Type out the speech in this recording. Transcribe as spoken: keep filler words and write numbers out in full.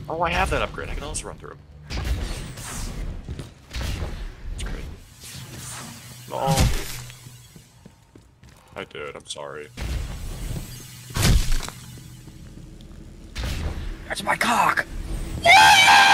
Oh, I have that upgrade. I can also run through him. That's great. No. I did. I'm sorry. That's my cock!